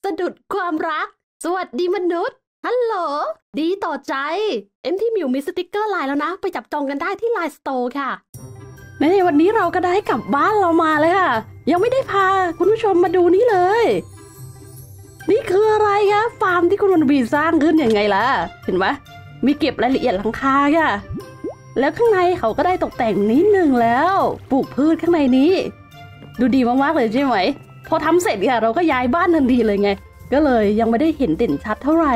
สะดุดความรักสวัสดีมนุษย์ฮัลโหลดีต่อใจที่มิวมีสติกเกอร์ไลน์แล้วนะไปจับจองกันได้ที่ไลน์สโตร์ค่ะในวันนี้เราก็ได้กลับบ้านเรามาเลยค่ะยังไม่ได้พาคุณผู้ชมมาดูนี่เลยนี่คืออะไรคะฟาร์มที่คุณวันบีสร้างขึ้นยังไงล่ะเห็นไหมมีเก็บรายละเอียดหลังคาค่ะแล้วข้างในเขาก็ได้ตกแต่งนิดนึงแล้วปลูกพืชข้างในนี้ดูดีมากๆเลยใช่ไหมพอทำเสร็จค่ะเราก็ย้ายบ้านทันทีเลยไงก็เลยยังไม่ได้เห็นเด่นชัดเท่าไหร่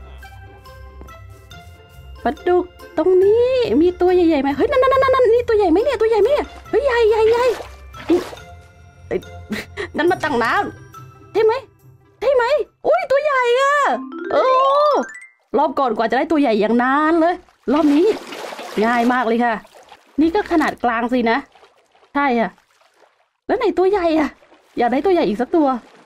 ปลาดุกตรงนี้มีตัวใหญ่ๆไหมเฮ้ยนั่นนี่ตัวใหญ่ไหมเนี่ยตัวใหญ่ไหมเนี่ยเฮ้ยใหญ่นั่นมาตั้งน้ำใช่ไหมอุ้ยตัวใหญ่อะโอ้รอบก่อนกว่าจะได้ตัวใหญ่อย่างนานเลยรอบนี้ง่ายมากเลยค่ะนี่ก็ขนาดกลางสินะใช่ค่ะแล้วไหนตัวใหญ่อะอยากได้ตัวใหญ่อีกสักตัว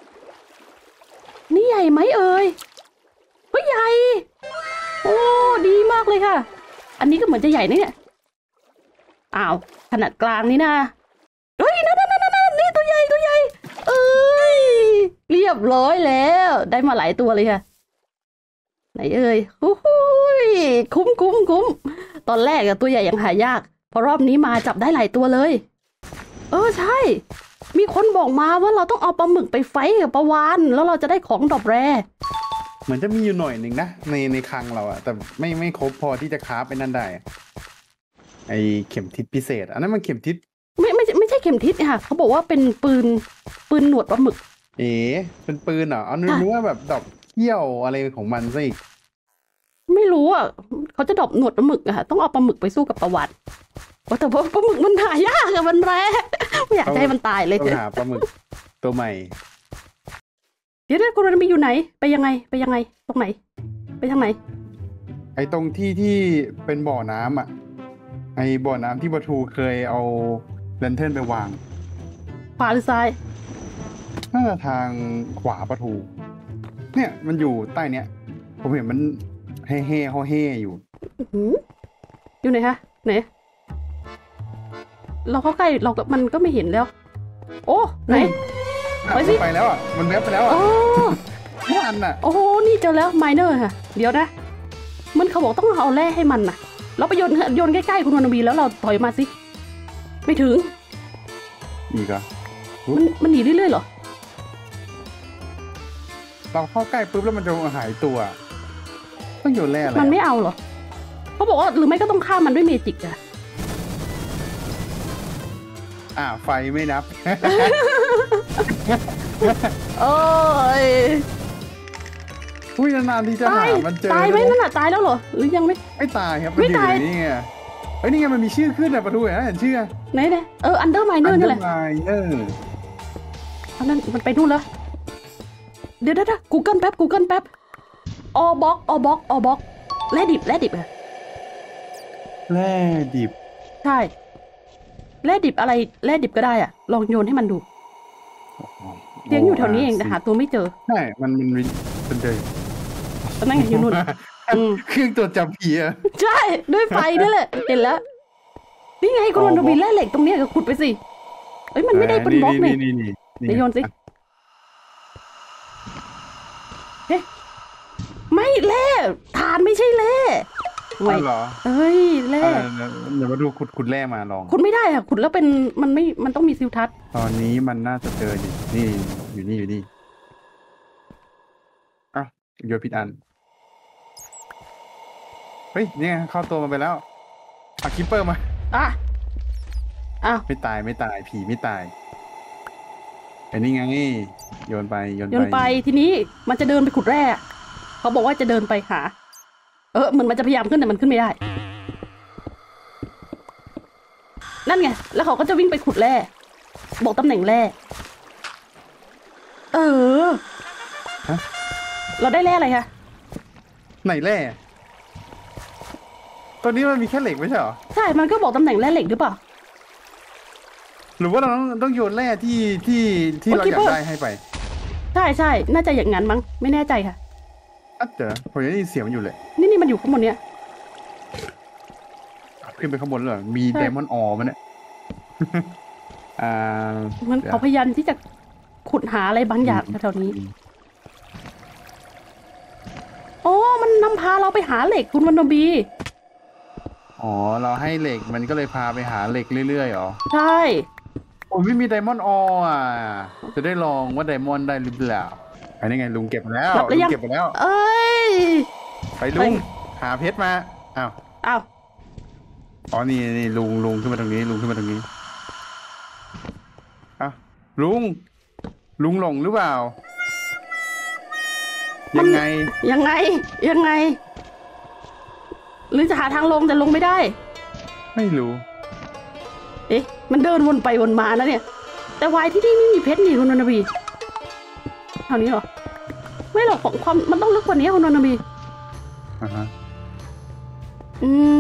นี่ใหญ่ไหมเอ่ยเฮ้ยใหญ่โอ้ดีมากเลยค่ะอันนี้ก็เหมือนจะใหญ่นะเนี่ยอ้าวขนาดกลางนี่นะเฮ้ยนั่นนี่ตัวใหญ่เอ้ยเรียบร้อยแล้วได้มาหลายตัวเลยค่ะไหนเอ่ยโอ้ยคุ้มตอนแรกอะตัวใหญ่ยังหายากพอรอบนี้มาจับได้หลายตัวเลยใช่มีคนบอกมาว่าเราต้องเอาปลาหมึกไปไฟกับปลาวาฬแล้วเราจะได้ของดอกแร่เหมือนจะมีอยู่หน่อยหนึ่งนะในคลังเราอะแต่ไม่ครบพอที่จะคราฟไปนั่นได้ไอเข็มทิศพิเศษอันนั้นมันเข็มทิศไม่ใช่เข็มทิศค่ะเขาบอกว่าเป็นปืนหนวดปลาหมึกเป็นปืนเหรอเอานึกว่าแบบดอกเขี้ยวอะไรของมันซะอีกไม่รู้อ่ะเขาจะดอกหนวดปลาหมึกอะค่ะต้องเอาปลาหมึกไปสู้กับปลาวาฬแต่ว่าปลาหมึกมันหายากอะมันแร่ไม่อยากให้มันตายเลยต้องหาปลาหมึกตัวใหม่เดี๋ยวคุณรันบีอยู่ไหนไปยังไงตรงไหนไปทางไหนไอตรงที่เป็นบ่อน้ำอะไอบ่อน้ำที่ปะทูเคยเอาแลนเทิร์นไปวางขวาหรือซ้ายน่าจะทางขวาปะทูเนี่ยมันอยู่ใต้เนี้ยผมเห็นมันเฮ่อยู่อยู่ไหนคะไหนเราเข้าใกล้เรามันก็ไม่เห็นแล้วโอ้ไหนไปสิไปแล้วอ่ะมันแวบไปแล้วอ่ะไม่ทันอ่ะโอ้โหนี่เจอแล้วไมเนอร์ค่ะเดี๋ยวนะมันเขาบอกต้องเอาแร่ให้มันน่ะเราไปโยนใกล้ๆคุณวันบีแล้วเราถอยมาสิไม่ถึงอีกอ่ะมันหนีเรื่อยๆเหรอเราเข้าใกล้ปุ๊บแล้วมันจะหายตัวต้องโยนแร่อะไรมันไม่เอาเหรอเขาบอกว่าหรือไม่ก็ต้องฆ่ามันด้วยเมจิกอะไฟไม่นับโอ้ยนานๆที่จะหามันเจอตายไหมนั่นน่ะตายแล้วเหรอหรือยังไม่ตายครับมันอยู่ในนี่ไงนี่ไงมันมีชื่อขึ้นอะปะทูเห็นชื่อไหนอันเดอร์ไมเนอร์นี่แหละอันนั้นมันไปนู่นแล้วเดี๋ยว Google แป๊บออบล็อกแร่ดิบอะแร่ดิบใช่แร่ดิบอะไรแร่ดิบก็ได้อะลองโยนให้มันดูเลี้ยงอยู่แถวนี้เองแต่หาตัวไม่เจอใช่มันเป็นเจอนั่งอยู่นู่นเครื่องตรวจจับผีอะใช่ด้วยไฟนี่แหละเห็นแล้วนี่ไงคุณวันบีแร่เหล็กตรงนี้ก็ขุดไปสิมันไม่ได้เป็นบล็อกนี่เดี๋ยวโยนสิไม่แร่ฐานไม่ใช่แร่ไม่เหรอแร่เดี๋ยวมาดูขุดแร่มาลองขุดไม่ได้อะขุดแล้วเป็นมันต้องมีซิลทัศน์ตอนนี้มันน่าจะเจอนี่อยู่นี่โยนผิดอันเฮ้ยนี่เข้าตัวมันไปแล้วคิปเปอร์มาไม่ตายผีไม่ตายไอ้นี่ไงโยนไปทีนี้มันจะเดินไปขุดแร่เขาบอกว่าจะเดินไปหาเหมือนมันจะพยายามขึ้นแต่มันขึ้นไม่ได้นั่นไงแล้วเขาก็จะวิ่งไปขุดแร่บอกตำแหน่งแร่เราได้แร่อะไรคะไหนแร่ตัวนี้มันมีแค่เหล็กไม่ใช่หรอใช่มันก็บอกตำแหน่งแร่เหล็กหรือเปล่าหรือว่าเราต้องโยนแร่ที่เราอยากได้ให้ไปใช่น่าจะอย่างนั้นมั้งไม่แน่ใจค่ะเดี๋ยวผมยังได้ยินเสียงมันอยู่เลยนี่มันอยู่ข้างบนเนี้ยขึ้นไปข้างบนเลยมีไดมอนด์ออมันเนี่ยมันเขาพยายามที่จะขุดหาอะไรบางอย่างแถวนี้อ๋อมันนำพาเราไปหาเหล็กคุณวันนบีอ๋อเราให้เหล็กมันก็เลยพาไปหาเหล็กเรื่อยๆเหรอใช่โอ้ยไม่มีไดมอนด์อออ่ะจะได้ลองว่าไดมอนด์ได้หรือเปล่าอันนี้ไงลุงเก็บมาแล้วรับลุแล้วยังงเก็บมาแล้วเอ้ยไปลุงหาเพชรมาอ้าวอ้าวอ๋อนี่ลุงขึ้นมาตรงนี้ลุงขึ้นมาตรงนี้อ้าวลุงหลงหรือเปล่ายังไงยังไงหรือจะหาทางลงแต่ลงไม่ได้ไม่รู้เอ๊ะมันเดินวนไปวนมานะเนี่ยแต่วายที่นี่ไม่มีเพชรนี่คุณวันนบีเท่านี้เหรอไม่หรอกของความมันต้องลึกกว่านี้คุณวันนบีอ่าฮะอืม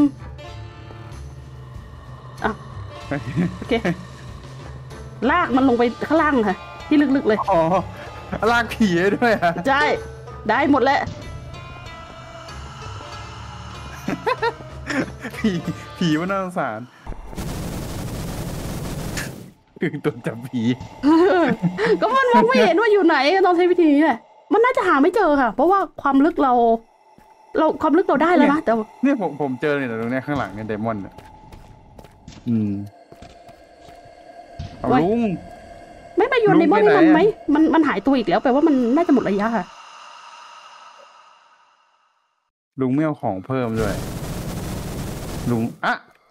อ่ะโอเคลากมันลงไปข้างล่างค่ะที่ลึกๆเลยอ๋อลากผีได้ด้วยอ่ะใช่ได้หมดแหละผีมันน่าสงสารคือตัวจับผีก็มันมองไม่เห็นว่าอยู่ไหนก็ต้องใช้วิธีนี้แหละมันน่าจะหาไม่เจอค่ะ เพราะว่าความลึกเราความลึกเราได้แล้วนะแต่เนี่ยผมเจอเนี่ยตรงเนี้ยข้างหลังเนี่ยไดมอนด์เอาลุงไม่มาโยนลุงในบ้านไปนี่ไหนมันอะไหมมันหายตัวอีกแล้วแปลว่ามันน่าจะหมดระยะค่ะลุงไม่เอาของเพิ่มด้วยลุงอะ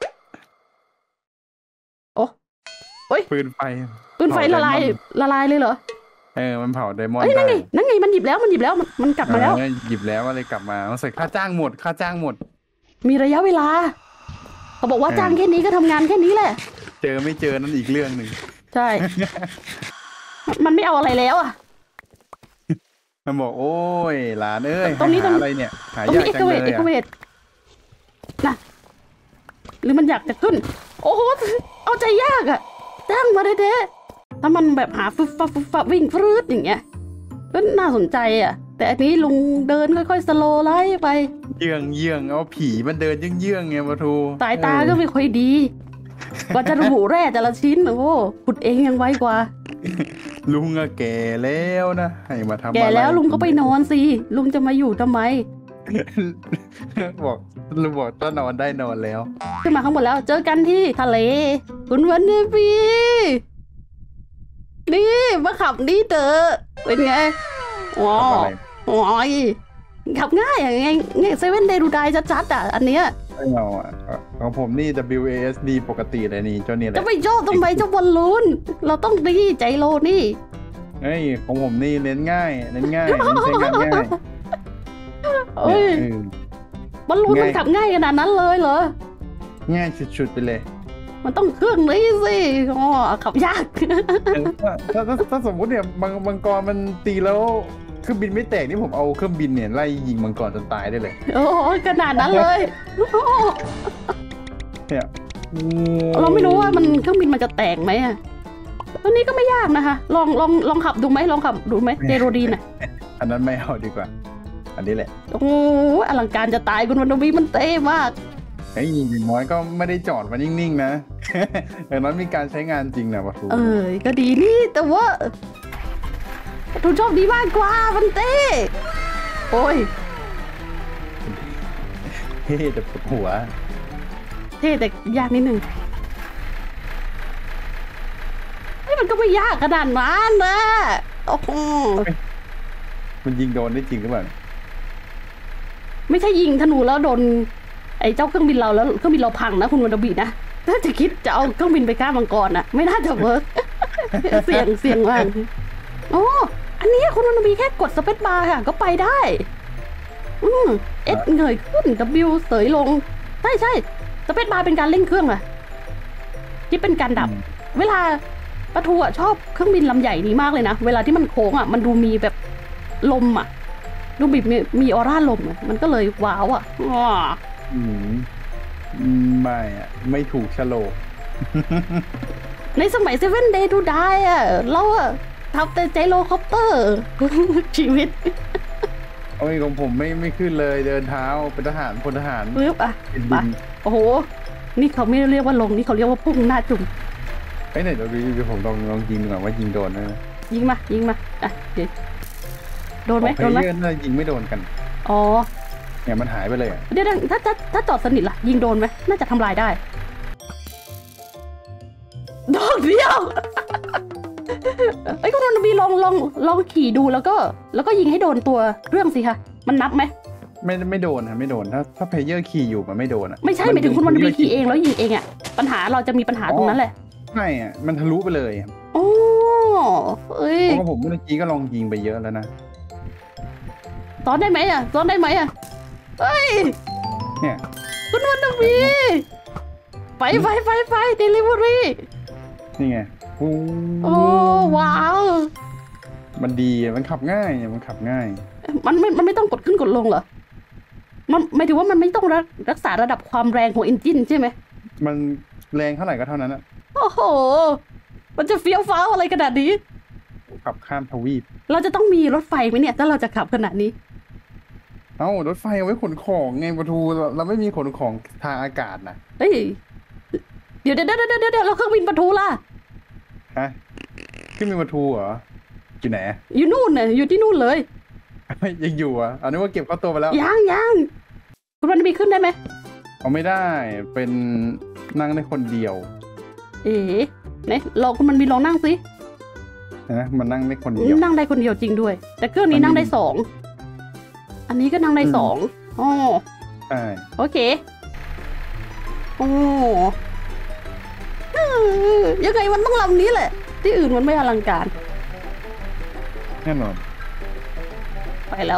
โอ้โอ้ยปืนไฟปืนไฟละลายเลยเหรอมันเผาไดมอนด์เอ้ยนั่นได้ไงนั่นไงมันหยิบแล้วมันกลับมาแล้วหยิบแล้วอะไรกลับมาต้องใส่ค่าจ้างหมดมีระยะเวลาเขาบอกว่าจ้างแค่นี้ก็ทำงานแค่นี้แหละเจอไม่เจอนั่นอีกเรื่องหนึ่งใช่ มันไม่เอาอะไรแล้วอ่ะมันบอกโอ้ยหลานเอ้ยตรงนี้หาอะไรเนี่ยหาต้องยามีกจังเลยเอ็กเวอะทนะหรือมันอยากจะขึ้น โอ้โหเอาใจยากอ่ะจ้างมาเด้ๆถ้ามันแบบหาฟึบฟับวิ่งฟรืดอย่างเงี้ยก็น่าสนใจอ่ะ แต่อันนี้ลุงเดินค่อยๆสโลว์ไล่ไปเยื่องเอาผีมันเดินเยื่องไงมาทูสายตาก็ไม่ค่อยดี กว่าจะระบุแร่แต่ละชิ้นโอ้โหขุดเองยังไวกว่าลุงอะแก่แล้วนะให้มาทำอะไรแก่แล้วลุงก็ไปนอนสิลุงจะมาอยู่ทำไมบอกลุงบอกต้นนอนได้นอนแล้วขึ้นมาข้างบนแล้วเจอกันที่ทะเลคุณวันนบีนี่มาขับนี่เถอะเป็นไงอ๋อทำอะไรโอ้ยขับง่ายอย่างไงเซเว่นเดย์ดูไดจัดๆอ่ะอันเนี้ยไม่เอาอ่ะของผมนี่ WASD ปกติเลยนี่เจ้านี่แหจะละไปชอบทำไมเจ้าบอลลูนเราต้องดีใจโลนี่เฮ้ยของผมนี่เน้นง่ายเน้นใช้งานง่ายเอ้ยเนี่ยบอลลูนมันง่ายขับง่ายขนาดนั้นเลยเหรอง่ายสุดๆไปเลยมันต้องเครื่องนี้สิอ๋อขับยากถ้าสมมุติเนี่ยมังกรมันตีแล้วเครื่องบินไม่แตกนี่ผมเอาเครื่องบินเนี่ยไล่ยิงมังกรจนตายได้เลยโอ้ยขนาดนั้นเลยเนี่ยเราไม่รู้ว่ามันเครื่องบินมันจะแตกไหมอ่ะตัวนี้ก็ไม่ยากนะคะลองขับดูไหมลองขับดูไหมเดโรดีนอ่ะอันนั้นไม่เอาดีกว่า อันนี้แหละโอ้โหอลังการจะตายคุณวันนวีมันเท่มากไอ้อย่างน้อยก็ไม่ได้จอดมานิ่งๆนะ อย่างน้อยมีการใช้งานจริงนะวัตถุก็ดีนี่แต่ว่าทูชอบดีมากกว่ามันเต้โอ้ยเฮ้แต่ปวดหัวเท่แต่ยากนิดนึงมันก็ไม่ยากขนาดนั้นนะโอ้โหมันยิงโดนได้จริงหรือเปล่าไม่ใช่ยิงธนูแล้วโดนไอ้เจ้าเครื่องบินเราแล้วเครื่องบินเราพังนะคุณวันนบีนะถ้าจะคิดจะเอาเครื่องบินไปฆ่ามังกรน่ะไม่น่าจะเวิร์ก เสี่ยงมากโอ้อันนี้คุณวันนบีแค่กดสเปซบาร์ค่ะก็ไปได้เอสเงยขึ้น W เสยลงใช่สเปซบาร์เป็นการเร่งเครื่องอะที่เป็นการดับ เวลาปะทูอะชอบเครื่องบินลำใหญ่นี้มากเลยนะเวลาที่มันโค้งอะมันดูมีแบบลมอะดูแบบมีออร่าลมอะมันก็เลยว้าวอะไม่อะไม่ถูกโฉลกในสมัย7 Day to Die อะเราอะทำแต่ไจโรคอปเตอร์ ชีวิตโอ้ยของผมไม่ขึ้นเลยเดินเท้าเป็นทหารพลทหารปึ๊บอะเป็นไปดินโอ้โหนี่เขาไม่เรียกว่าลงนี่เขาเรียกว่าพุ่งหน้าจุ่มเฮ้ยไหนเดี๋ยวผมลองยิงดูก่อนว่ายิงโดนไหมยิงมาอ่ะเดี๋ยวโดนไหมเพโดนไหมลเยอร์น่ายิงไม่โดนกันอ๋อเนี่ยมันหายไปเลยอะเดี๋ยวถ้าจอดสนิทล่ะ ยิงโดนไหมน่าจะทำลายได้ดอกเดียว ไอ้ยคุณนนท์บีลองขี่ดูแล้วก็ยิงให้โดนตัวเรื่องสิคะมันนับไหมไม่โดนนะไม่โดนถ้าเพลเยอร์ขี่อยู่มันไม่โดนอะไม่ใช่หมายถึงคุณนนท์บีขี่เองแล้วยิงเองอะปัญหาเราจะมีปัญหาตรงนั้นแหละไม่อะมันทะลุไปเลยอะโอ้เอ้ยเพราะว่าผมเมื่อกี้ก็ลองยิงไปเยอะแล้วนะซ้อนได้ไหมอะซ้อนได้ไหมอะเอ้ยเนี่ยคุณนนท์บีไปเดลิเวอรี่นี่ไงโอ้ว้าวมันดีอะมันขับง่ายอะมันขับง่ายมันไม่ต้องกดขึ้นกดลงเหรอมันหมายถึงว่ามันไม่ต้องรักษาระดับความแรงของเอนจินใช่ไหมมันแรงเท่าไหร่ก็เท่านั้นอะโอ้โห มันจะเฟี้ยวฟ้าวอะไรขนาดนี้ขับข้ามทวีปเราจะต้องมีรถไฟไหมเนี่ยถ้าเราจะขับขนาดนี้เอ้ารถไฟเอาไว้ขนของไงปะทูเราไม่มีขนของทางอากาศนะเฮ้ย เดี๋ยวเราเครื่องบินปะทูล่ะฮะขึ้นมีปะทูเหรออยู่ไหนอยู่นู่นน่ะอยู่ที่นู่นเลยยังอยู่อ่ะอันนี้ว่าเก็บเข้าตัวไปแล้วยังคุณวันบีขึ้นได้ไหมเอาไม่ได้เป็นนั่งได้คนเดียวเอ๋ไหนลองคุณมันบีลองนั่งสินะมันนั่งได้คนเดียวนั่งได้คนเดียวจริงด้วย แต่เครื่องนี้นั่งได้สองอันนี้ก็นั่งได้สองอ๋อใช่โอเคโอ้ยังไงมันต้องลำนี้แหละ ที่อื่นมันไม่อลังการแน่นอนไปแล้ว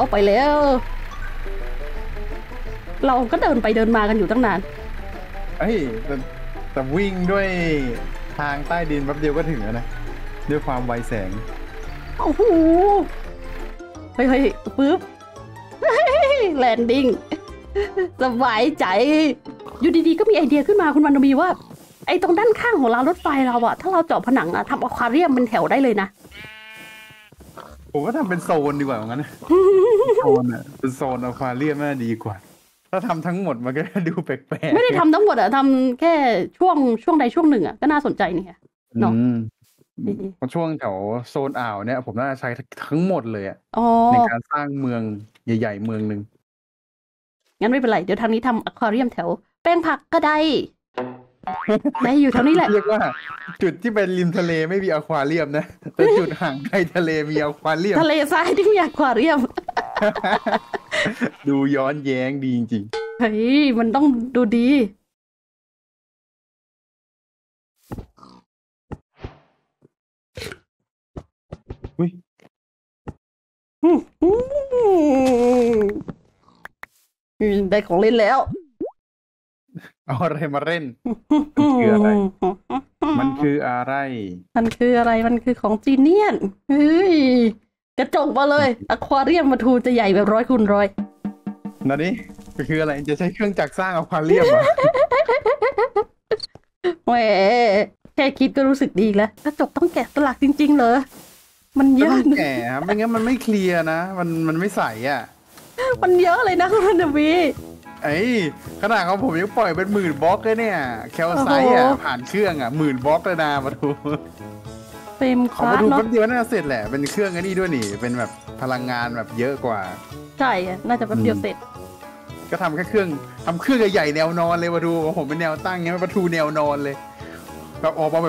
เราก็เดินไปเดินมากันอยู่ตั้งนานเอ้ยแต่วิ่งด้วยทางใต้ดินแป๊บเดียวก็ถึงแล้วนะด้วยความไวแสงโอ้โหเฮ้ยปึ๊บแลนดิ้งสบายใจ อยู่ดีๆก็มีไอเดียขึ้นมาคุณวันมีว่า ไอ้ตรงด้านข้างของรางรถไฟเราอะถ้าเราเจาะผนังอะทำอควาเรียมเป็นแถวได้เลยนะผมว่าทำเป็นโซนดีกว่างั้นนะโซนอ่ะเป็นโซนอควาเรียมน่าดีกว่า ถ้าทำทั้งหมดมันก็ดูแปลกๆไม่ได้ทำทั้งหมดอะทำแค่ช่วงใดช่วงหนึ่งอะก็น่าสนใจนี่ค่ะ เนาะเพราะช่วงแถวโซนอ่าวเนี่ยผมน่าจะใช้ทั้งหมดเลยอะอ๋อในการสร้างเมืองใหญ่ๆเมืองหนึ่งงั้นไม่เป็นไรเดี๋ยวทางนี้ทำอควาเรียมแถวแป้งผักก็ได้ ได้อยู่เท่านี้แหละเรียกว่า จุดที่เป็นริมทะเลไม่มีอควาเรียมนะแต่จุดห่างไกลทะเลมีอควาเรียมทะเลทรายที่มีอควาเรียมดูย้อนแย้งดีจริงเฮ้ยมันต้องดูดีๆอุ้ยได้ของเล่นแล้วเอาอะไรมาเล่น มันคืออะไร มันคืออะไรมันคืออะไรมันคือของจีเนียนเฮ้ยกระจกมาเลยอควาเรียมมาทูจะใหญ่แบบ100 คูณ 100 นั่นนี่คืออะไรจะใช้เครื่องจักรสร้างอควาเรียมเหรอแหมแค่คิดก็รู้สึกดีแล้วกระจกต้องแกะสลักจริงๆเหรอมันเยต้อะองแก่ครับไม่งั้นมันไม่เคลียร์นะมันไม่ใสอ่ะมันเยอะเลยนะคุณนวีไอ้ขนาดของผมยังปล่อยเป็น10,000 บล็อกเลยเนี่ยแคลไซต์อ่ะผ่านเครื่องอ่ะ10,000 บล็อกเลยนะมาดูเฟรมคเขาลามาสดูเนาะแป๊บเดียวน่าจะเสร็จแหละเป็นเครื่องไอ้นี่ด้วยนี่เป็นแบบพลังงานแบบเยอะกว่าใช่อะน่าจะแป๊บเดียวเสร็จก็ทำแค่เครื่องใหญ่ๆแนวนอนเลยมาดูของผมเป็นแนวตั้งเงี้ยประตูแนวนอนเลยแบบออกมาแบบ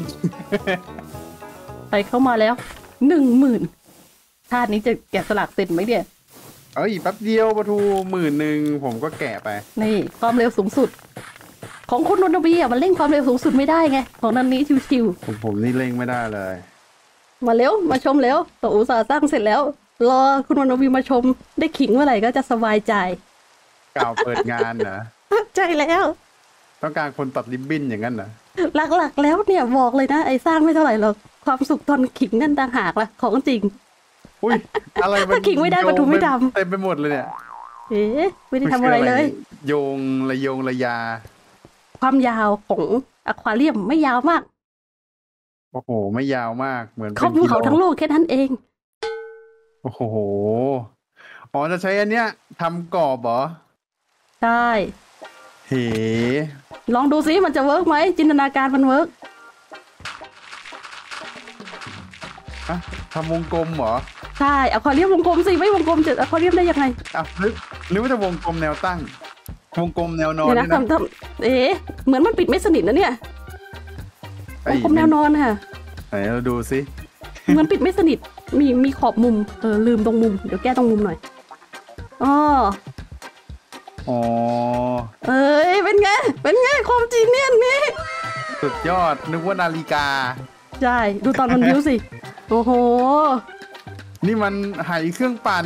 ไปเข้ามาแล้ว10,000ชาตินี้จะแกะสลักเสร็จไหมเนี่ยเอ้ยแป๊บเดียวประตู10,000ผมก็แกะไปนี่ความเร็วสูงสุด ของคุณนนทวีอ่ะมันเร่งความเร็วสูงสุดไม่ได้ไงของนันนี้ชิวผมนี่เร่งไม่ได้เลยๆมาเร็วมาชมแล้วต่ออุตสาห์สร้างเสร็จแล้ว รอคุณนนทวีมาชมได้ขิงเมื่อไหร่ก็จะสบายใจกล่าวเปิดงานนะใจแล้วต้องการคนตัดริบบิ้นอย่างนั้นนะหลักๆแล้วเนี่ยบอกเลยนะไอ้สร้างไม่เท่าไหร่หรอกความสุขตอนขิงนั่นต่างหากล่ะของจริงอุ้ยอะไรมันถ้าขิงไม่ได้ประตูไม่ดำเต็มไปหมดเลยเนี่ยเอ๊ะไม่ได้ทำอะไรเลยโยงระยาความยาวของอควาเรียมไม่ยาวมากโอ้โหไม่ยาวมากเหมือนเขาภูเขาทั้งโลกแค่นั้นเองโอ้โหอ๋อจะใช้อันเนี้ยทำกรอบเหรอใช่เหลองดูซิมันจะเวิร์กไหมจินตนาการมันเวิร์กอะททำวงกลมเหรอใช่อควาเรียมวงกลมสิไม่วงกลมจะอควาเรียมได้ยังไงอ้าวนึกว่าจะวงกลมแนวตั้ง วงกลมแนวนอนเดี๋ยวนะนี่นะทำเหมือนมันปิดไม่สนิทนะเนี่ยวงกลมแนวนอนค่ะไหนเราดูซิเหมือนปิดไม่สนิทมีขอบมุมลืมตรงมุมเดี๋ยวแก้ตรงมุมหน่อยอ๋ออ๋อเอ้ยเป็นไงความจริงเนี่ยนี่สุดยอดนึกว่านาฬิกาใช่ดูตอนมันบิ้วสิโอ้โหนี่มันไหเครื่องปั่น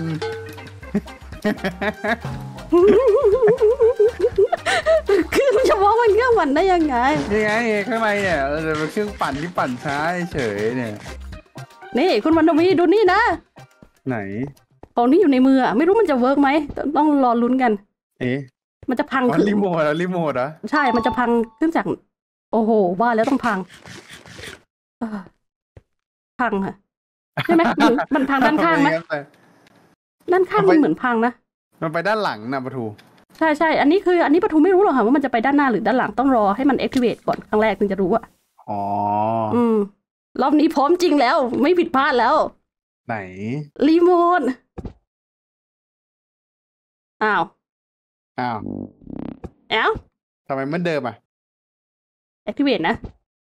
คือมันจะว่ามันเครื่องปั่นได้ยังไงนี่ไงข้างในเนี่ยจะเป็นเครื่องปั่นที่ปั่นช้าเฉยเนี่ยนี่คุณวันวีดูนี่นะไหนของที่อยู่ในมือไม่รู้มันจะเวิร์กไหมต้องรอลุ้นกันเอ๊ะมันจะพังอ๋อถึงรีโมทเหรอรีโมทเหรอใช่มันจะพังขึ้นจากโอ้โหว่าแล้วต้องพังพังค่ะใช่ไหมมันพังด้านข้างไหมด้านข้างมันเหมือนพังนะมันไปด้านหลังนะประตูใช่อันนี้ประตูไม่รู้หรอกค่ะว่ามันจะไปด้านหน้าหรือด้านหลังต้องรอให้มัน activate ก่อนครั้งแรกถึงจะรู้อะอ๋อรอบนี้พร้อมจริงแล้วไม่ผิดพลาดแล้วไหนรีโมทอ้าวอ้าว ทำไมเหมือนเดิมอ่ะ activate นะ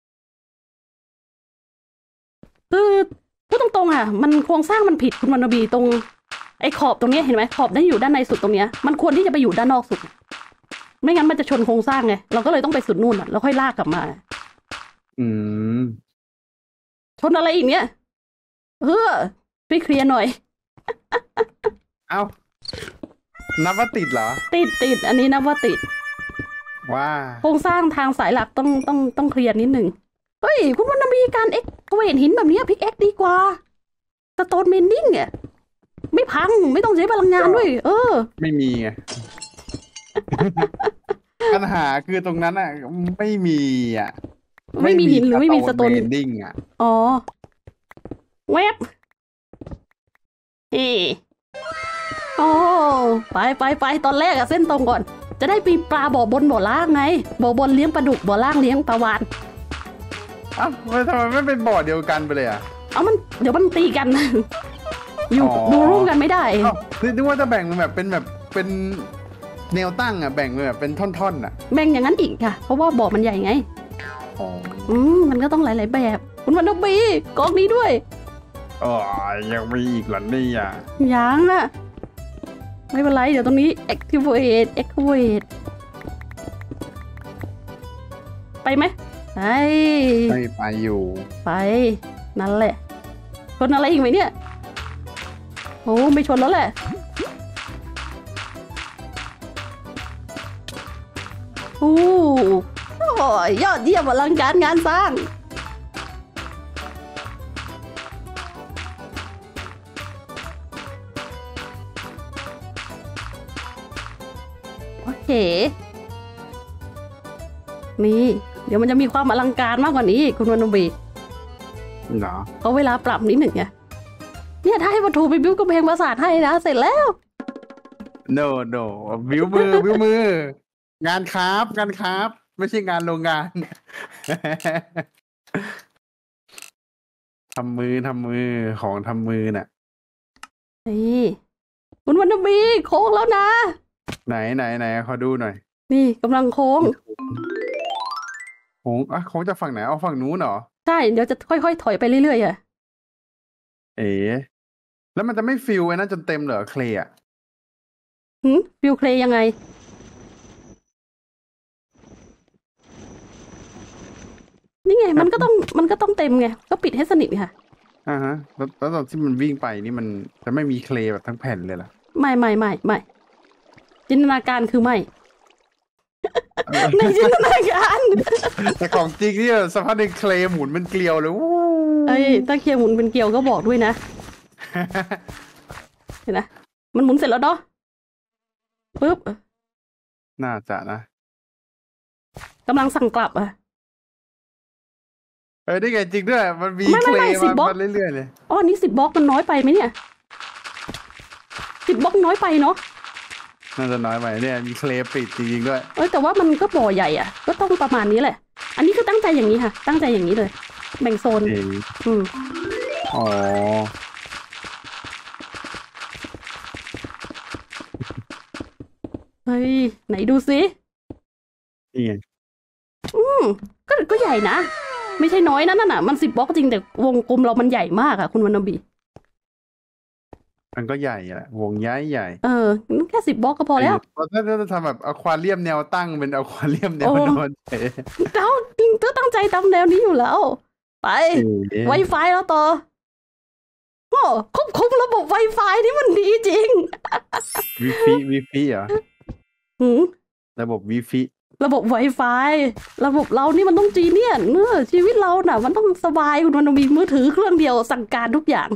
คือพูดตรงๆค่ะมันโครงสร้างมันผิดคุณวรรณบีตรงไอ้ขอบตรงนี้เห็นไหมขอบได้อยู่ด้านในสุดตรงเนี้ยมันควรที่จะไปอยู่ด้านนอกสุดไม่งั้นมันจะชนโครงสร้างไงเราก็เลยต้องไปสุดนู่นแล้วค่อยลากกลับมาอืมชนอะไรอีกเนี่ยช่วยเคลียร์หน่อยเอ้านับว่าติดเหรอติดอันนี้นะว่าติดว่าโครงสร้างทางสายหลักต้องเคลียร์นิดหนึ่งเฮ้ยคุณวรรณบีการเอ็กเวทหินแบบนี้พิกเอ็กดีกว่าสโตนเมนดิ้งเนี่ยไม่พังไม่ต้องใช้พลังงานด้วยไม่มีไง ปัญหาคือตรงนั้นอ่ะ ไม่มีอ่ะไม่มีหินหรือไม่มีสโตนเบนดิ้งอ่ะอ๋อเว็บโอ้ไปตอนแรกอะเส้นตรงก่อนจะได้มีปลาบ่อบนบ่อล่างไงบ่อบนเลี้ยงปลาดุกบ่อล่างเลี้ยงปลาวานอ้าวทำไมไม่เป็นบ่อเดียวกันไปเลยอ่ะมันเดี๋ยวมันตีกัน อยู่ดูร่วมกันไม่ได้อ้าวนึกว่าจะแบ่งเป็นแนวตั้งอ่ะแบ่งเป็นแบบเป็นท่อนๆอ่ะแบ่งอย่างนั้นอีกค่ะเพราะว่าบ่อมันใหญ่ไงอ๋อมันก็ต้องหลายๆแบบคุณวันนบีกองนี้ด้วยอ๋อยังมีอีกเหรอเนี่ยยังอะไม่เป็นไรเดี๋ยวตรงนี้ activate ไปไหมไปอยู่ไปนั่นแหละชนอะไรอีกไหมเนี่ยโอ้ไม่ชนแล้วแหละโอ้ยยอดเยี่ยมอลังการงานสร้างโอเคนี่เดี๋ยวมันจะมีความอลังการมากกว่านี้คุณวรรณบีเหรอเขาเวลาปรับนิดหนึ่งไงเนี่ยถ้าให้วัตถุไปบิ้วกำแพงปราสาทให้นะเสร็จแล้ว no วิวมือ งานคราฟไม่ใช่งานโรงงาน ทำมือของทำมือน่ะนี่คุณวรรณบีโค้งแล้วนะไหนขอดูหน่อยนี่กำลังโค้งโค้งจากฝั่งไหนเอาฝั่งนู้นเหรอใช่เดี๋ยวจะค่อยๆถอยไปเรื่อยๆอ่ะเอ๋แล้วมันจะไม่ฟิลไอ้นั่นจนเต็มเหรอเคลย์อ่ะฟิลเคลย์ยังไงนี่ไงมันก็ต้องเต็มไงก็ปิดให้สนิทค่ะฮะแล้วตอนที่มันวิ่งไปนี่มันจะไม่มีเคลย์แบบทั้งแผ่นเลยล่ะไม่จินตนาการคือไม่ ในจินตนาการแต่ของจริงเนี่ยสภาพในเคลย์หมุนเป็นเกลียวเลยวู้ถ้าเคลียร์หมุนเป็นเกลียวก็บอกด้วยนะ เห็นนะมันหมุนเสร็จแล้วเนาะปึ๊บน่าจะนะกำลังสั่งกลับอ่ะได้ไงจริงด้วยมันมีไม่เคลย์ 10บล็อกมาเรื่อยๆเลยอ๋อนี่10 บล็อกมันน้อยไปไหมเนี่ย10 บล็อกน้อยไปเนาะน่าจะน้อยไปเนี่ยมีเคลย์ปิดจริงๆด้วยแต่ว่ามันก็บ่อใหญ่อ่ะก็ต้องประมาณนี้แหละอันนี้คือตั้งใจอย่างนี้ค่ะตั้งใจอย่างนี้เลยแบ่งโซนอ๋อเฮ้ยไหนดูสินี่ไงก็ใหญ่นะไม่ใช่น้อยนะนั่นน่ะมัน10 บล็อกจริงแต่วงกลมเรามันใหญ่มากอะคุณวรรณบีมันก็ใหญ่แหละวงใหญ่แค่10 บล็อกก็พอแล้วถ้าจะทำแบบอควาเรียมแนวตั้งเป็นอควาเรียมแนวนอนเฉยเราตั้งใจทำแนวนี้อยู่แล้วไป Wi-Fi แล้วต่อโอ้ควบคุมระบบ Wi-Fi นี่มันดีจริงวีฟีเหรอระบบวีฟีระบบ Wi-Fi ระบบเรานี่มันต้องจีเนียนชีวิตเราน่ะมันต้องสบายคุณมันมีมือถือเครื่องเดียวสั่งการทุกอย่าง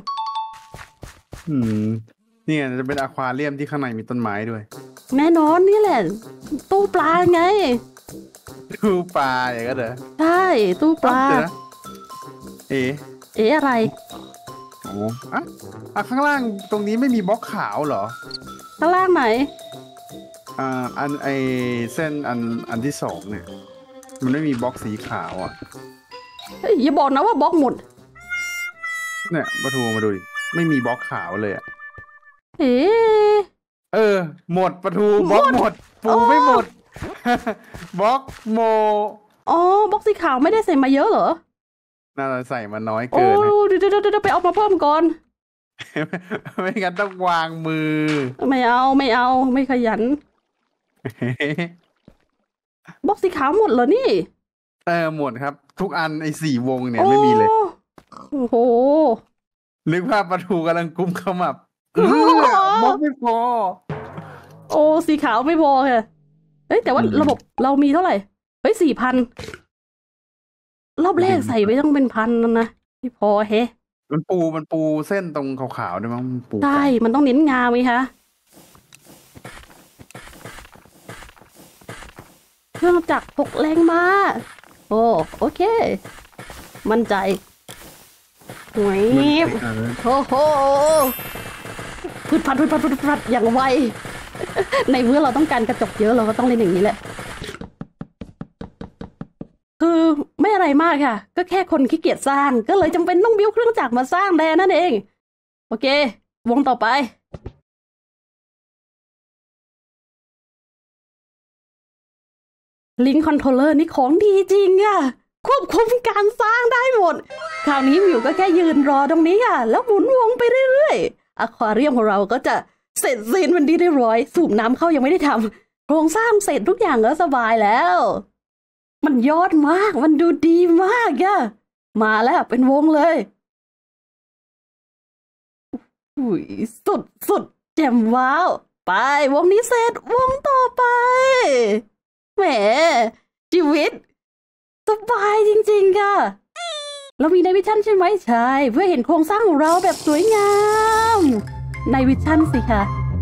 เนี่ยจะเป็นอควาเรียมที่ข้างในมีต้นไม้ด้วยแน่นอนนี่แหละตู้ปลาไงตู้ปลาอย่างนั้นเหรอใช่ตู้ปลาเอ๋อะไรอ๋อข้างล่างตรงนี้ไม่มีบล็อกขาวเหรอข้างล่างไหนอันเส้นอันที่2เนี่ยมันไม่มีบล็อกสีขาวอ่ะอย่าบอกนะว่าบล็อกหมดเนี่ยมาดูดิไม่มีบล็อกขาวเลยอ่ะหมดประตูบล็อกหมดปูไม่หมดบล็อกโมบล็อกสีขาวไม่ได้ใส่มาเยอะเหรอน่าจะใส่มาน้อยเกินเดี๋ยวไปเอามาเพิ่มก่อนไม่งั้นต้องวางมือไม่เอาไม่ขยันบล็อกสีขาวหมดเหรอนี่หมดครับทุกอัน4 วงเนี่ยไม่มีเลยโอ้โหนึกภาพประตูกำลังกุมขมับบล็อกไม่พอสีขาวไม่พอค่ะแต่ว่าระบบเรามีเท่าไหร่4,000รอบแรกใส่ไปต้องเป็น1,000นั่นนะไม่พอมันปูเส้นตรงขาวๆด้วยมั้งปูใช่มันต้องเน้นงามไหมคะเครื่องจักร6 แรงม้าโอเคมั่นใจหวยโอ้โหพืดพัดอย่างไวในเมื่อเราต้องการกระจกเยอะเราก็ต้องเล่นอย่างนี้แหละคือไม่อะไรมากค่ะก็แค่คนขี้เกียจสร้างก็เลยจำเป็นต้องบิ้วเครื่องจักรมาสร้างแทนนั่นเองโอเควงต่อไปลิงคอนโทรลเลอร์นี่ของดีจริงอะควบคุมการสร้างได้หมดคราวนี้มิวก็แค่ยืนรอตรงนี้ค่ะแล้วหมุนวงไปเรื่อยๆอควาเรียมของเราก็จะเสร็จสิ้นวันดีเรียบร้อยสูบน้ำเข้ายังไม่ได้ทำโครงสร้างเสร็จทุกอย่างก็สบายแล้วมันยอดมากมันดูดีมากอะมาแล้วเป็นวงเลยสุดแจ่มว้าวไปวงนี้เสร็จวงต่อไปแหมชีวิตสบายจริงๆค่ะเรามีในวิชั่นใช่ไหมใช่เพื่อเห็นโครงสร้างของเราแบบสวยงามในวิชั่นสิค่ะ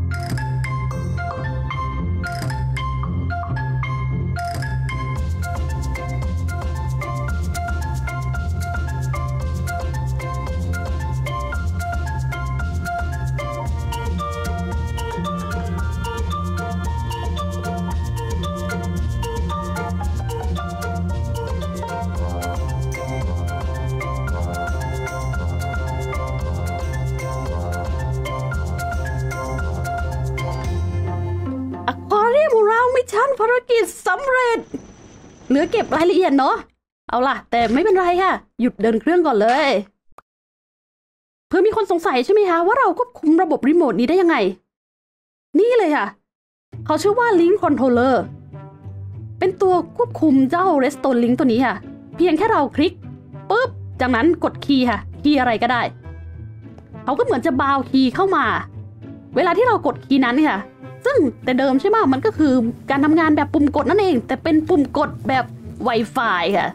ภารกิจสำเร็จเหลือเก็บรายละเอียดเนาะเอาล่ะแต่ไม่เป็นไรค่ะหยุดเดินเครื่องก่อนเลยเพื่อมีคนสงสัยใช่ไหมคะว่าเราควบคุมระบบรีโมทนี้ได้ยังไงนี่เลยค่ะเขาชื่อว่า Link Controller เป็นตัวควบคุมเจ้า Redstone Link ตัวนี้ค่ะเพียงแค่เราคลิกปุ๊บจากนั้นกดคีย์ค่ะคีย์อะไรก็ได้เขาก็เหมือนจะบาวคีย์เข้ามาเวลาที่เรากดคีย์นั้นค่ะซึ่งแต่เดิมใช่ไหมมันก็คือการทำงานแบบปุ่มกดนั่นเองแต่เป็นปุ่มกดแบบ Wi-Fi ค่ะ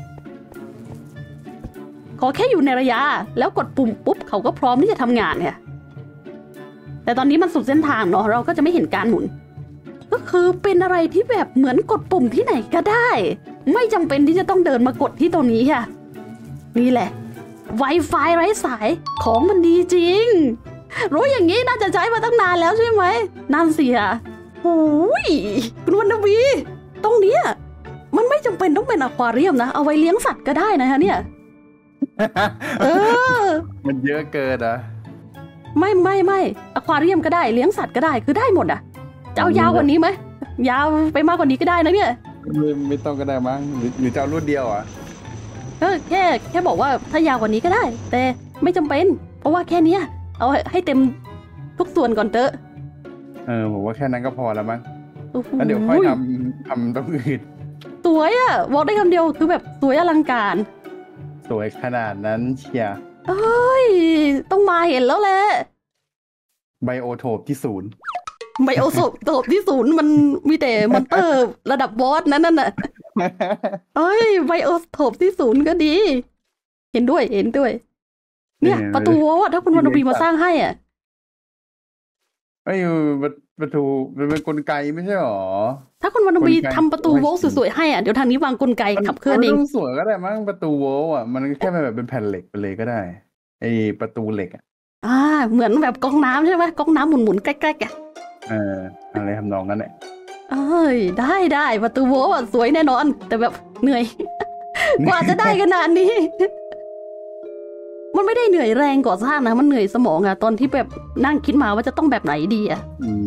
ขอแค่อยู่ในระยะแล้วกดปุ่มปุ๊บเขาก็พร้อมที่จะทำงานค่ะแต่ตอนนี้มันสุดเส้นทางเนาะเราก็จะไม่เห็นการหมุนก็คือเป็นอะไรที่แบบเหมือนกดปุ่มที่ไหนก็ได้ไม่จำเป็นที่จะต้องเดินมากดที่ตรงนี้ค่ะนี่แหละ Wi-Fi ไร้สายของมันดีจริงรู้อย่างนี้น่าจะใช้มาตั้งนานแล้วใช่ไหมนั่นสิค่ะโอ้ยคุณวรรณวีตรงเนี้ยมันไม่จำเป็นต้องเป็นอควาเรียมนะเอาไว้เลี้ยงสัตว์ก็ได้นะคะเนี่ยมันเยอะเกินอ่ะไม่อควาเรียมก็ได้เลี้ยงสัตว์ก็ได้คือได้หมดอ่ะจะเอายาวกว่านี้ไหมยาวไปมากกว่านี้ก็ได้นะเนี่ยไม่ต้องก็ได้มั้งหรือจะเอารุ่นเดียวอ่ะก็แค่บอกว่าถ้ายาวกว่านี้ก็ได้แต่ไม่จำเป็นเพราะว่าแค่นี้เอาให้เต็มทุกส่วนก่อนเถอะผมว่าแค่นั้นก็พอแล้วมั้งแล้วเดี๋ยวค่อยทำตัวอื่นสวยอ่ะบอกได้คำเดียวคือแบบสวยอลังการสวยขนาดนั้นเชียร์เอ้ยต้องมาเห็นแล้วแหละไบโอโทปที่ศูนย์ไบโอโทปที่ศูนย์มันมีแต่มอนเตอร์ระดับบอสนั่นน่ะเอ้ยไบโอโทปที่ศูนย์ก็ดีเห็นด้วยเนี่ยประตูวะถ้าคุณวรรณวีมาสร้างให้อ่ะประตูมันเป็นกลไกไม่ใช่หรอถ้าคุณวรรณวีทำประตูโวลสวยๆให้อ่ะเดี๋ยวทางนี้วางกลไกขับเคลื่อนเองสวยก็ได้มั้งประตูโวลอ่ะมันแค่แบบเป็นแผ่นเหล็กไปเลยก็ได้ไอประตูเหล็กเหมือนแบบก๊อกน้ำใช่ไหมก๊อกน้ำหมุนๆใกล้ๆอ่ะอะไรทำนองนั้นแหละได้ประตูโวลสวยแน่นอนแต่แบบเหนื่อย กว่าจะได้ขนาดนี้ มันไม่ได้เหนื่อยแรงก่อสร้างนะมันเหนื่อยสมองอะตอนที่แบบนั่งคิดมาว่าจะต้องแบบไหนดีอะ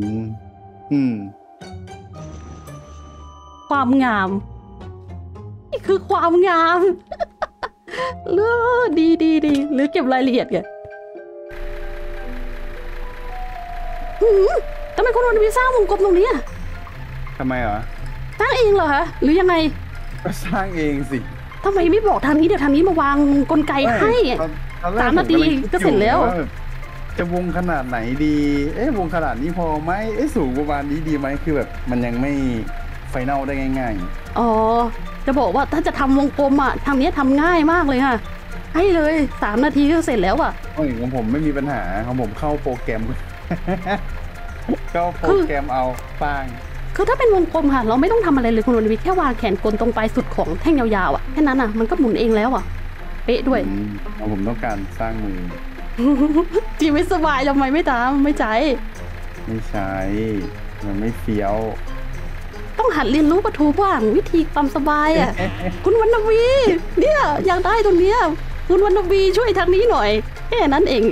ความงามนี่คือความงามเลือดีหรือเก็บรายละเอียดกันทำไมคุณวรรณวีสร้างวงกลมตรงนี้อะทำไมเหรอสร้างเองเหรอฮะหรือยังไงก็สร้างเองสิทำไมไม่บอกทางนี้เดี๋ยวทางนี้มาวางกลไกให้3 นาทีก็เสร็จแล้วจะวงขนาดไหนดีวงขนาดนี้พอไหมสูงประมาณนี้ดีไหมคือแบบมันยังไม่ไฟแนลได้ง่ายๆจะบอกว่าถ้าจะทำวงกลมทางนี้ทำง่ายมากเลยค่ะให้เลย3 นาทีก็เสร็จแล้วของผมไม่มีปัญหาของผมเข้าโปรแกรมเอาสร้างคือถ้าเป็นวงกลมค่ะเราไม่ต้องทำอะไรเลยคุณวรรณวีแค่วางแขนกลตรงปลายสุดของแท่งยาวๆแค่นั้นมันก็หมุนเองแล้วเป๊ะด้วยผมต้องการสร้างมือจีไม่สบายทำไมไม่ตามไม่ใช้มันไม่เฟี้ยวต้องหัดเรียนรู้ประตูบ้างวิธีความสบายคุณวรรณวีเนี่ยอยากได้ตรงเนี้ยคุณวรรณวีช่วยทางนี้หน่อยแค่นั้นเอง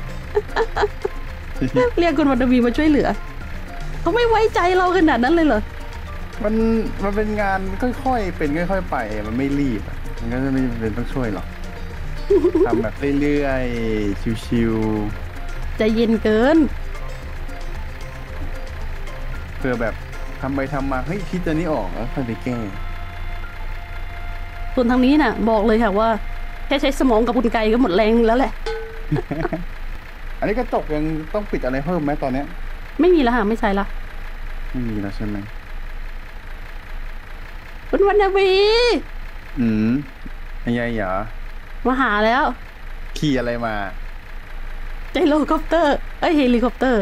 เรียกคุณวรรณวีมาช่วยเหลือเขาไม่ไว้ใจเราขนาดนั้นเลยเหรอมันเป็นงานค่อยๆเป็นค่อยๆไปมันไม่รีบมันก็จะไม่เป็นต้องช่วยหรอกทำแบบเรื่อยๆชิวๆใจเย็นเกินเพื่อแบบทำไปทำมาเฮ้ยคิดตัวนี้ออกแล้วค่อยไปแก้ส่วนทางนี้น่ะบอกเลยค่ะว่าแค่ใช้สมองกับกลไกก็หมดแรงแล้วแหละอันนี้กระจกยังต้องปิดอะไรเพิ่มไหมตอนนี้ไม่มีแล้วค่ะไม่ใช่ละไม่มีแล้วใช่ไหมคุณวรรณวีอะไรเหรอมาหาแล้วขี่อะไรมาเฮลิคอปเตอร์เฮลิคอปเตอร์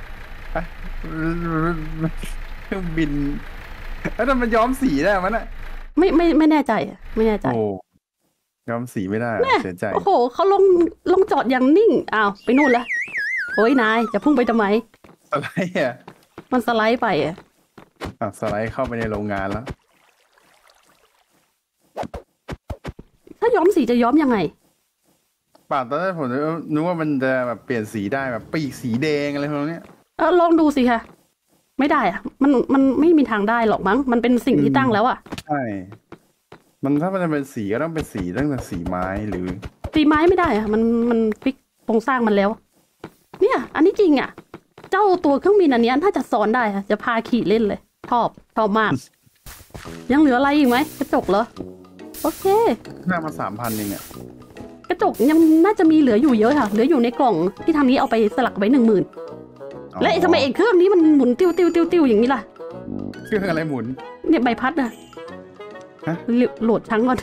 เครื่องบินแล้วมันย้อมสีได้มั้ยน่ะไม่แน่ใจไม่แน่ใจโอ้ย้อมสีไม่ได้เสียใจโอ้โหเขาลงจอดอย่างนิ่งไปนู่นละโอ้ยนายจะพุ่งไปทำไมสไลด์มันสไลด์ไปสไลด์เข้าไปในโรงงานแล้วถ้าย้อมสีจะย้อมยังไงป่าตอนแรกผมนึกว่ามันจะแบบเปลี่ยนสีได้แบบปีกสีแดงอะไรพวกนี้ลองดูสิค่ะไม่ได้มันไม่มีทางได้หรอกมั้งมันเป็นสิ่งที่ตั้งแล้วใช่ถ้ามันจะเป็นสีก็ต้องเป็นสีตั้งแต่สีไม้หรือสีไม้ไม่ได้มันฟิกโครงสร้างมันแล้วเนี่ยอันนี้จริงเจ้าตัวเครื่องบินอันนี้ถ้าจะสอนได้จะพาขี่เล่นเลยชอบมากยังเหลืออะไรอีกไหมกระจกเหรอโอเคหน้ามา3,000เองกระจกยังน่าจะมีเหลืออยู่เยอะค่ะเหลืออยู่ในกล่องที่ทางนี้เอาไปสลักไว้10,000และทำไมเครื่องนี้มันหมุนติ้วอย่างนี้ล่ะเครื่องอะไรหมุนเนี่ยใบพัดโหลดทั้งก่อน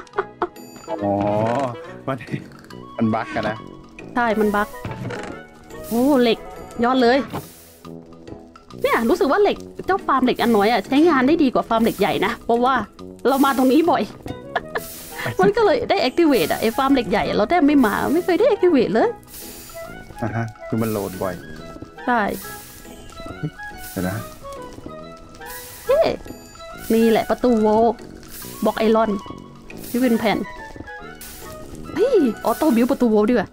มันบั๊กกันนะใช่มันบั๊กโอ้เหล็กยอดเลยเนี่ยรู้สึกว่าเหล็กเจ้าฟาร์มเหล็กอันน้อยใช้งานได้ดีกว่าฟาร์มเหล็กใหญ่นะเพราะว่าเรามาตรงนี้บ่อย มันก็เลยได้ activate ไอ้ฟาร์มเหล็กใหญ่เราได้ไม่เคยได้ activate เลยคือมันโหลดบ่อยใช่เดี๋ยวนะนี่แหละประตูโวบล็อกไอรอนที่เป็นแผ่นออโต้บิวประตูโวดีกว่า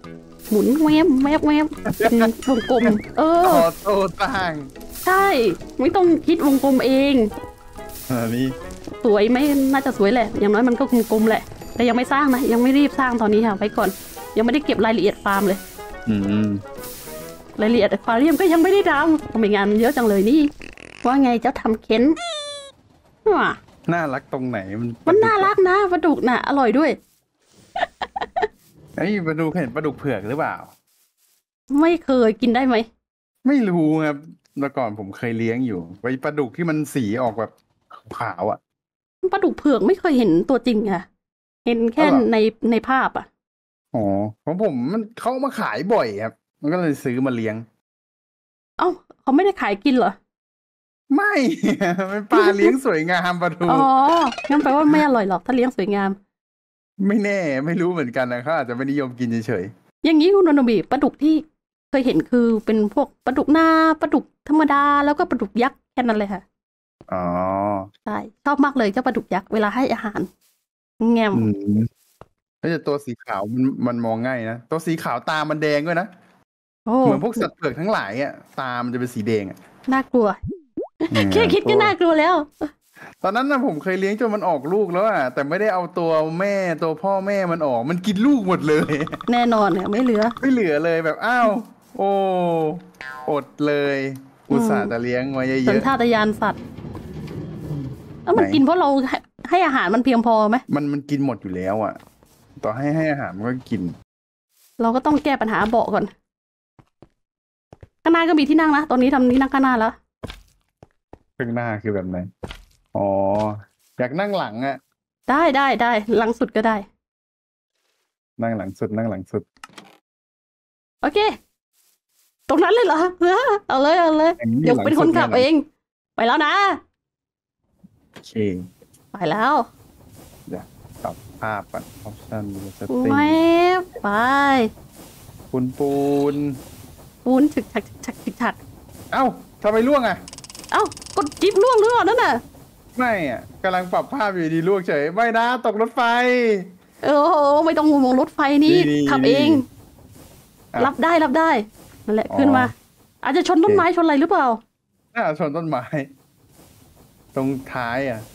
หมุนแวบแวบแวบเป็นวงกลมออโต้ตั้งใช่ไม่ต้องคิดวงกลมเองนี่สวยไหมน่าจะสวยแหละอย่างน้อยมันก็กลมๆแหละแต่ยังไม่สร้างนะยังไม่รีบสร้างตอนนี้ค่ะไว้ก่อนยังไม่ได้เก็บรายละเอียดฟาร์มเลยรายละเอียดควาเรียมก็ยังไม่ได้ทำทำไมงานมันเยอะจังเลยนี่ว่าไงเจ้าทำเค้นน่ารักตรงไหนมันน่ารักนะปลาดุกน่ะอร่อยด้วยไอ้ปลาดุกเห็นปลาดุกเผือกหรือเปล่าไม่เคยกินได้ไหมไม่รู้ครับเมื่อก่อนผมเคยเลี้ยงอยู่ไอ้ปลาดุกที่มันสีออกแบบขาวอ่ะปลาดุกเผือกไม่เคยเห็นตัวจริงอ่ะเห็นแค่ในภาพอ่ะอ๋อของผมมันเขามาขายบ่อยครับมันก็เลยซื้อมาเลี้ยงเอ้าเขาไม่ได้ขายกินเหรอไม่เป็นปลาเลี้ยงสวยงามปลาทูอ๋องั้นแปลว่าไม่อร่อยหรอกถ้าเลี้ยงสวยงามไม่แน่ไม่รู้เหมือนกันนะเขาอาจจะไม่นิยมกินเฉยๆอย่างนี้คุณโนบิปลาดุกที่เคยเห็นคือเป็นพวกปลาดุกนาปลาดุกธรรมดาแล้วก็ปลาดุกยักษ์แค่นั้นเลยค่ะอ๋อใช่ชอบมากเลยเจ้าปลาดุกยักษ์เวลาให้อาหารแง่มแต่ตัวสีขาวมันมองง่ายนะตัวสีขาวตามันแดงด้วยนะเหมือนพวกสัตว์เปลือกทั้งหลายอ่ะตามันจะเป็นสีแดงอ่ะน่ากลัวแค่คิดก็น่ากลัวแล้วตอนนั้นนะผมเคยเลี้ยงจนมันออกลูกแล้วอ่ะแต่ไม่ได้เอาตัวแม่ตัวพ่อแม่มันออกมันกินลูกหมดเลยแน่นอนเนี่ยไม่เหลือเลยแบบอ้าวโอ้อดเลยอุตส่าห์จะเลี้ยงไว้เยอะๆสัญชาตญาณสัตว์แล้วมันกินเพราะเราให้อาหารมันเพียงพอไหมมันกินหมดอยู่แล้วอ่ะต่อให้อาหารมันก็กินเราก็ต้องแก้ปัญหาเบาะก่อนข้างหน้าก็มีที่นั่งนะตอนนี้ทำที่นั่งข้างหน้าแล้วข้างหน้าคือแบบไหนอ๋ออยากนั่งหลังอ่ะได้หลังสุดก็ได้นั่งหลังสุดโอเคตรงนั้นเลยเหรอเอาเลยเดี๋ยวเป็นคนขับเองไปแล้วนะโอเคไปแล้วเดี๋ยวปรับภาพก่อนออปชั่นเซตติ้งไปปูนฉึกฉักเอ้าทำไมล่วงอ่ะเอ้ากดจิ๊บล่วงหรือเปล่านั่นน่ะไม่อ่ะกำลังปรับภาพอยู่ดีล่วงเฉยไม่นะตกรถไฟโอ้โหไม่ต้องมองรถไฟนี่ขับเองรับได้นั่นแหละขึ้นมาอาจจะชนต้นไม้ชนอะไรหรือเปล่าน่าชนต้นไม้ตรงท้ายอ่ะ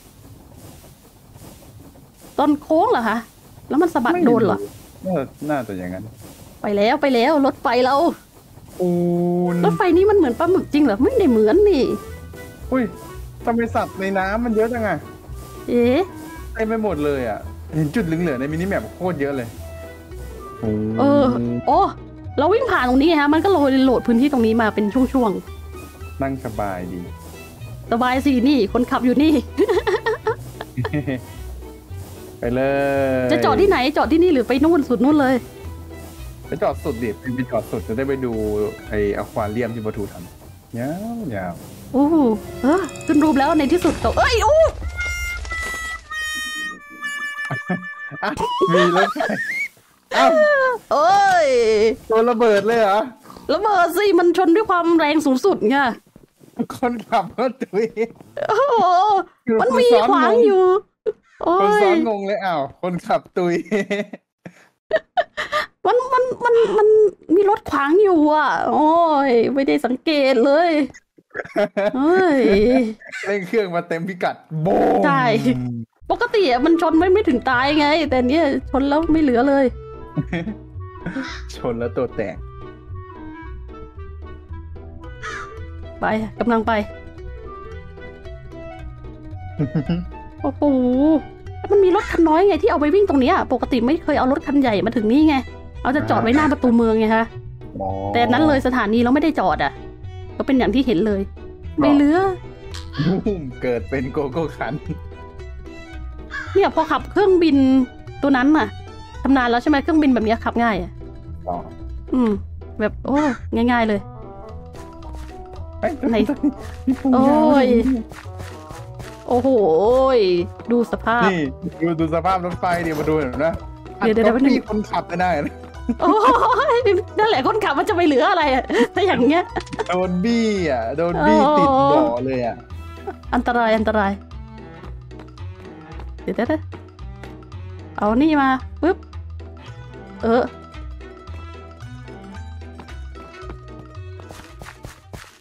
ต้นโค้งเหรอคะแล้วมันสะบัดโดนเหรอน่าจะอย่างนั้นไปแล้วรถไฟเรารถไฟนี้มันเหมือนปลาหมึกจริงเหรอไม่ได้เหมือนนี่อุ้ยทำไมสัตว์ในน้ำมันเยอะจังอ่ะเต็มไปหมดเลยอ่ะเห็นจุดเหลืองๆในมินิแมปโคตรเยอะเลยโอ้เราวิ่งผ่านตรงนี้ฮะมันก็โหลดพื้นที่ตรงนี้มาเป็นช่วงนั่งสบายดีสบายสินี่คนขับอยู่นี่ไปเลยจะจอดที่ไหนจอดที่นี่หรือไปนู่นสุดนู่นเลยไปจอดสุดดิไปจอดสุดจะได้ไปดูไออควาเรียมที่ปะทูทำยาวโอ้ขึ้นรูปแล้วในที่สุดก็เอ้ยมีรถไฟโอ้ยตัวระเบิดเลยเหรอระเบิดสิมันชนด้วยความแรงสูงสุดไงคนขับรถตุยโอ้โหมันมีขวางอยู่คนซ้อนงงเลยคนขับตุยมันมีรถขวางอยู่อ่ะโอ้ยไม่ได้สังเกตเลยเร่งเครื่องมาเต็มพิกัดโบใช่ปกติมันชนไม่ถึงตายไงแต่เนี้ยชนแล้วไม่เหลือเลยชนแล้วตัวแตกไปกำลังไปโอ้โหมันมีรถคันน้อยไงที่เอาไปวิ่งตรงนี้ปกติไม่เคยเอารถคันใหญ่มาถึงนี่ไงเอาจะจอดไว้หน้าประตูเมืองไงฮะแต่นั้นเลยสถานีเราไม่ได้จอดก็เป็นอย่างที่เห็นเลยไม่เหลือเกิดเป็นโกโก้คันเนี่ยพอขับเครื่องบินตัวนั้นน่ะชำนาญแล้วใช่ไหมเครื่องบินแบบนี้ขับง่ายแบบโอ้ง่ายๆเลยไหนโอ้โหดูสภาพนี่ดูสภาพรถไฟเดี๋ยวมาดูหน่อยนะเดี๋ยวมีคนขับไม่ได้โอ้ยนั่นแหละคนขับมันจะไปเหลืออะไรถ้าอย่างเงี้ยโดนบี้โดนบี้ติดบ่อเลยอันตรายเดี๋ยวเอานี่มาปึ๊บ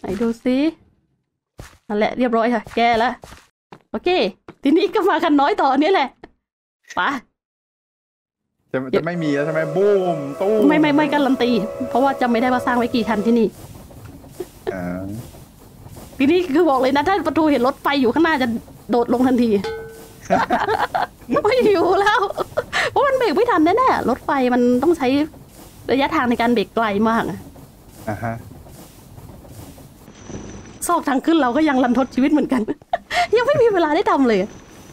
ดูซินั่นแหละเรียบร้อยค่ะแก้แล้วโอเคทีนี้ก็มากันน้อยต่อเนี่ยแหละไปจะไม่มีแล้วใช่ไหมบูมตู้มไม่การันตี เพราะว่าจำไม่ได้ว่าสร้างไว้กี่คันที่นี่ทีนี้คือบอกเลยนะถ้าประตูเห็นรถไฟอยู่ข้างหน้าจะโดดลงทันที ไม่อยู่แล้ว เพราะมันเบรกไม่ทันแน่ๆรถไฟมันต้องใช้ระยะทางในการเบรกไกลมากฮะซอกทางขึ้นเราก็ยังรันทดชีวิตเหมือนกัน ยังไม่มีเวลาได้ทำเลย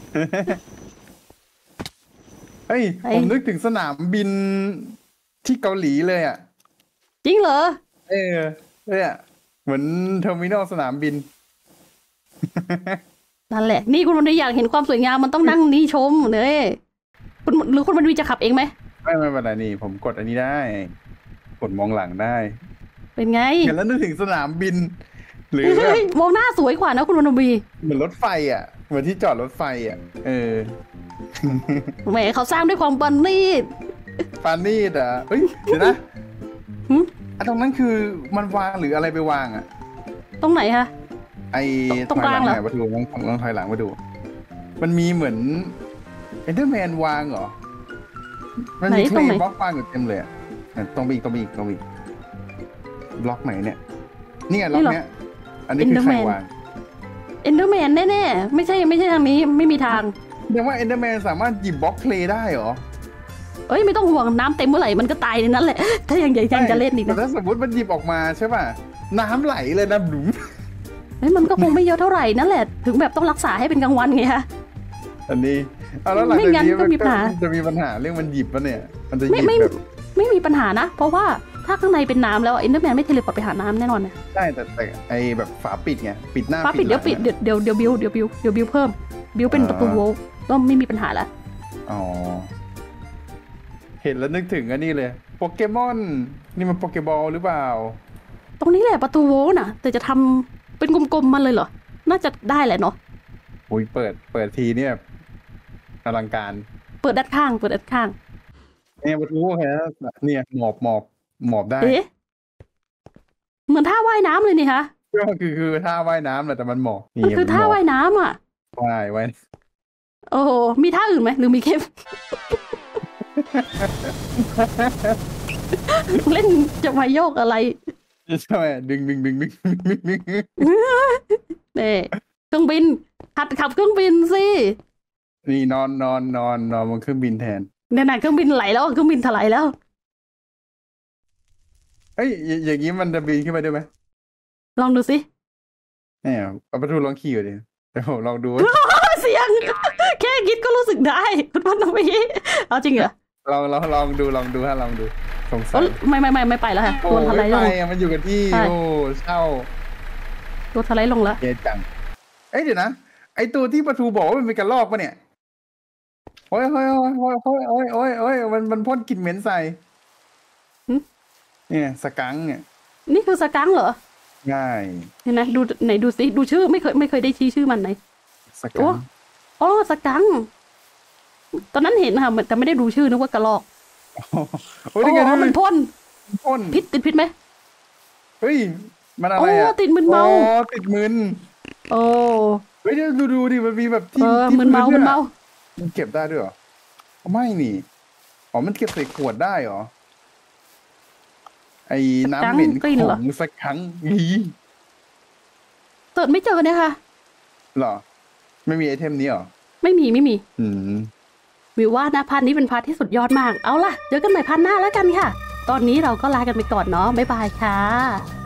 เฮ้ยผมนึกถึงสนามบินที่เกาหลีเลยอ่ะจริงเหรอเนี่ยเหมือนเทอร์มินอลสนามบินนั่นแหละนี่คุณวันนี้อยากเห็นความสวยงามมันต้องนั่งนี่ชมเลยคุณหรือคุณวันนี้จะขับเองไหมไม่เป็นไรนี่ผมกดอันนี้ได้กดมองหลังได้เป็นไงเห็นแล้วนึกถึงสนามบินหรือมองหน้าสวยกว่านะคุณวันนีเหมือนรถไฟอ่ะเหมือนที่จอดรถไฟอ่ะแหมเขาสร้างด้วยความปานีตอ่ะเฮ้ยเดี๋ยวนะตรงนั้นคือมันวางหรืออะไรไปวางอ่ะตรงไหนคะตรงกลางเหรอมาดูลองถอยหลังมาดูมันมีเหมือนเอ็นเดอร์แมนวางเหรอมันมีเคลย์บล็อกวางอยู่เต็มเลยตรงอีกบล็อกไหนเนี่ยนี่ไงล็อกเนี้ยอันนี้คือใครวางเอ็นเดอร์แมนแน่ๆไม่ใช่ทางนี้ไม่มีทางแปลว่าเอ็นเดอร์แมนสามารถหยิบบล็อกเพลย์ได้เหรอเอ้ยไม่ต้องห่วงน้ำเต็มเมื่อไหร่มันก็ตายในนั้นแหละถ้ายังใหญ่จังจะเล่นอีกนะแต่ถ้าสมมติมันหยิบออกมาใช่ป่ะน้ำไหลเลยนะหนุ่มมันก็คงไม่เยอะเท่าไหร่นั่นแหละถึงแบบต้องรักษาให้เป็นกลางวันไงคะอันนี้แล้วหลังจากนี้จะมีปัญหาเรื่องมันหยิบปะเนี่ยมันจะหยิบแบบไม่มีปัญหานะเพราะว่าถ้าข้างในเป็นน้ำแล้วเอ็นเดอร์แมนไม่เทเลพอร์ตไปหาน้ำแน่นอนนะใช่แต่ไอแบบฝาปิดไงปิดหน้าฝาปิดเดี๋ยวบิวเพิ่มบิวเป็นประตูโวลก็ไม่มีปัญหาละอ๋อเห็นแล้วนึกถึงอันนี้เลยโปเกมอนนี่มันโปเกบอลหรือเปล่าตรงนี้แหละประตูโวลนะแต่จะทำเป็นกลมๆมันเลยเหรอน่าจะได้แหละเนาะอุ้ยเปิดทีเนี่ยอลังการเปิดด้านข้างเนี่ยประตูแค่เนี่ยหมอบได้เหมือนท่าว่ายน้ำเลยนี่คะก็คือท่าว่ายน้ำแหละแต่มันหมอบมันคือท่าว่ายน้ำอ่ะว่ายโอ้โหมีท่าอื่นไหมหรือมีแค่เล่นจะมาโยกอะไรใช่ดึงเนี่ยเครื่องบินหัดขับเครื่องบินสินี่นอนบนเครื่องบินแทนเนี่ยเครื่องบินไหลแล้วเครื่องบินถลายแล้วเอ้ยอย่างนี้มันจะบินขึ้นไปได้ไหมลองดูสิเนี่ยเอาประตูลองขี่ดิเดี๋ยวผมลองดูเสียงแค่คิดก็รู้สึกได้คุณพันธุ์พี่เอาจริงเหรอลองดูฮะลองดูสงสัยไม่ไปแล้วค่ะตัวถลายลงมันอยู่กันที่โอ้เศร้าตัวถลายลงแล้วเจ๊จังเดี๋ยวนะไอตัวที่ประตูบอกว่ามันเป็นกระรอกปะเนี่ยโอ้ยมันพ่นกลิ่นเหม็นใส่เนี่ยสกังเนี่ยนี่คือสกังเหรอง่ายเห็นไหมดูไหนดูสิดูชื่อไม่เคยได้ชี้ชื่อมันไหนสกังอ๋อสกังตอนนั้นเห็นค่ะแต่ไม่ได้ดูชื่อนึกว่ากระรอกโอ้มันพ่นพิษติดพิษไหมเฮ้ยมันอะไรอ่ะติดมึนเมาติดมึนโอ้เฮ้ยดูดิมันมีแบบที่มึนเมามันเก็บได้ด้วยเหรอไม่นี่มันเก็บใส่ขวดได้เหรอไอ้น้ำเหม็นของสักครั้งนี้เติร์ดไม่เจอเนี่ยค่ะหรอไม่มีไอเทมนี้หรอไม่มีวิวว่านะพาร์ทนี้เป็นพาร์ทที่สุดยอดมากเอาล่ะเจอกันใหม่พาร์ทหน้าแล้วกันค่ะตอนนี้เราก็ลากันไปก่อนเนาะบ๊ายบายค่ะ